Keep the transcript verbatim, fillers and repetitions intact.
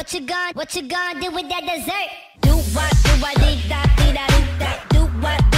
What you gon' what you gon' do with that dessert? Do what, do what, dee da, dee da, dee da. Do what?